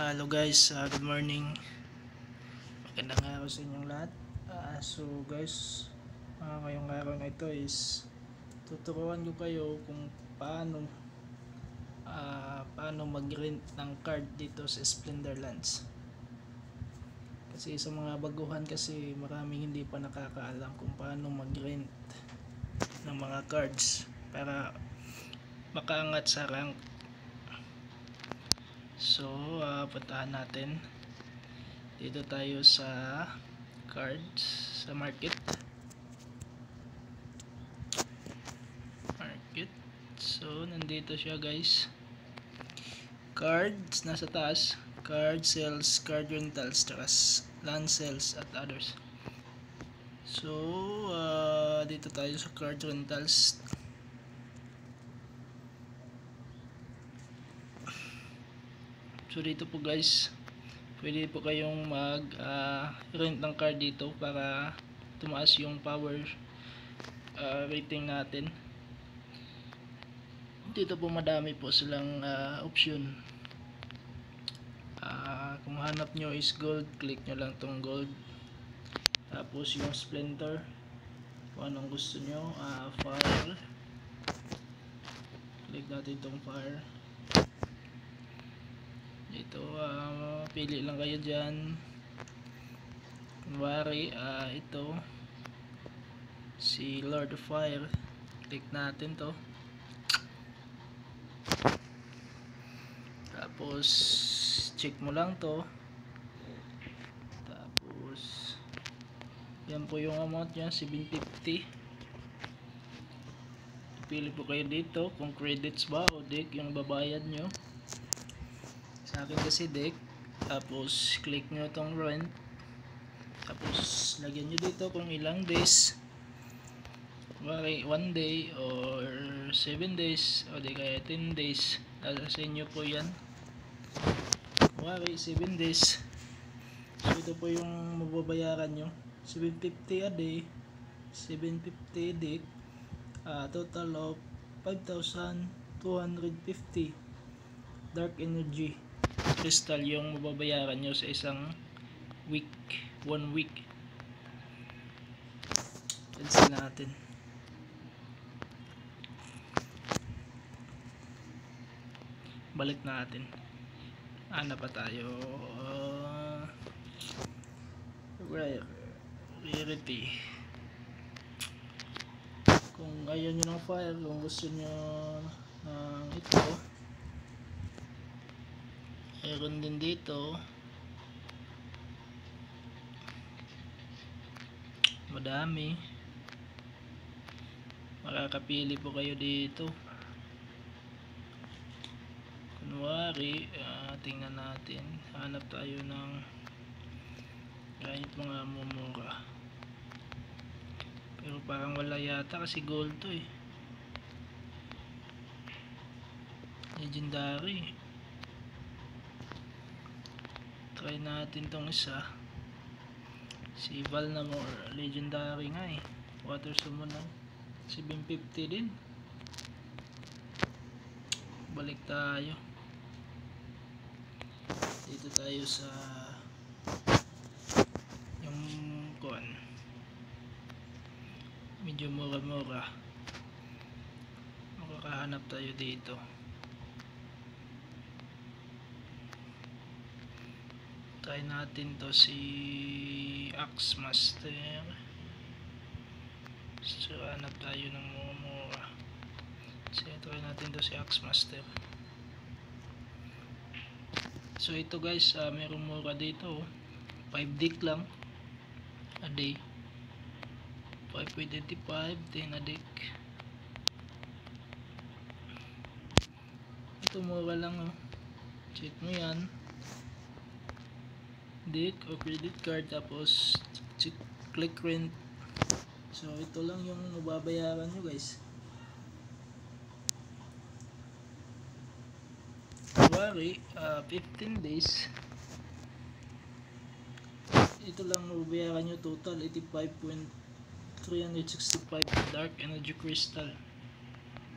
Hello guys, good morning. Magandang araw sa inyong lahat. So guys, ngayong araw na ito is tuturuan ko kayo kung paano mag-rent ng card dito sa Splendourlands. Kasi sa mga baguhan kasi maraming hindi pa nakakaalam kung paano mag-rent ng mga cards para makaangat sa rank. So, puntahan natin. Dito tayo sa cards, sa market. So, nandito siya guys. Cards, nasa taas. Card sales, card rentals, land sales at others. So, dito tayo sa card rentals. So, dito po guys, pwede po kayong rent ng card dito para tumaas yung power rating natin. Dito po madami po silang option. Kung hanap nyo is gold, click nyo lang tong gold. Tapos yung splendor, kung anong gusto nyo. Fire, click natin tong fire. Dito pili lang kayo dyan. Kunwari ito si Lord of Fire, click natin to. Tapos check mo lang to. Tapos yan po yung amount nya, 750. Pili po kayo dito kung credits ba o deck yung babayad nyo. Sa akin kasi deck. Tapos click nyo tong rent. Tapos lagyan nyo dito kung ilang days, 1 day or 7 days o di kaya 10 days. Nasa sa inyo po yan. 7 days. So ito po yung mababayaran nyo, 750 a day, 750 a day, total of 5,250 dark energy crystal yung mababayaran nyo sa isang week, 1 week. Cancel natin. Balik natin. Ano pa tayo? Rarity. Kung ayaw nyo ng fire, kung gusto nyo ng ito, meron din dito. Madami. Makakapili po kayo dito. Kunwari, tingnan natin. Hanap tayo ng kahit mga mumura. Pero parang wala yata kasi gold to eh. Legendary. Try natin tong isa. Si Val na more legendary nga eh. Water summon na 750 din. Balik tayo. Dito tayo sa yung kuan. Medyo mura-mura. Makakahanap tayo dito. Try natin to si Axe Master. So hanap tayo ng mura. So try natin to si Axe Master. So ito guys, merong mura dito 5 dick lang a day, 5.85, 10 a dick. Ito mura lang oh. Check mo yan, dick o credit card, tapos click rent. So ito lang yung mababayaran nyo guys. February, 15 days. Ito lang mababayaran nyo, total 85.365 dark energy crystal.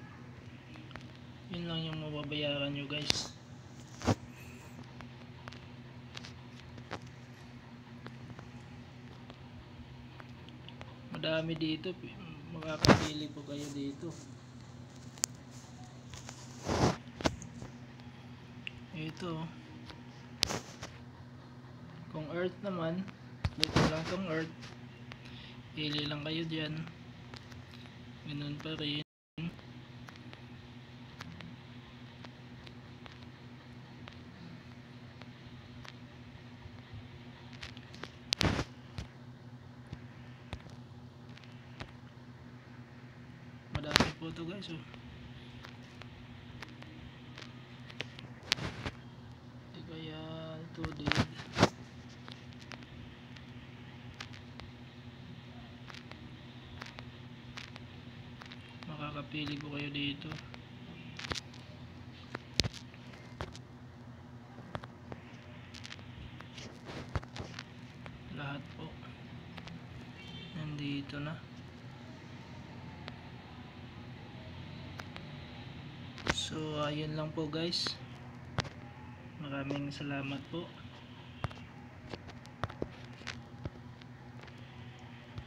Yun lang yung mababayaran nyo guys. madami dito, makakapili po kayo dito. Ito, kung earth naman, dito lang tong earth, pili lang kayo dyan, ganun pa rin. Madami po to guys, oh. Di kaya ito din. Makakapili po kayo dito. Lahat po nandito na. So ayun lang po guys, maraming salamat po.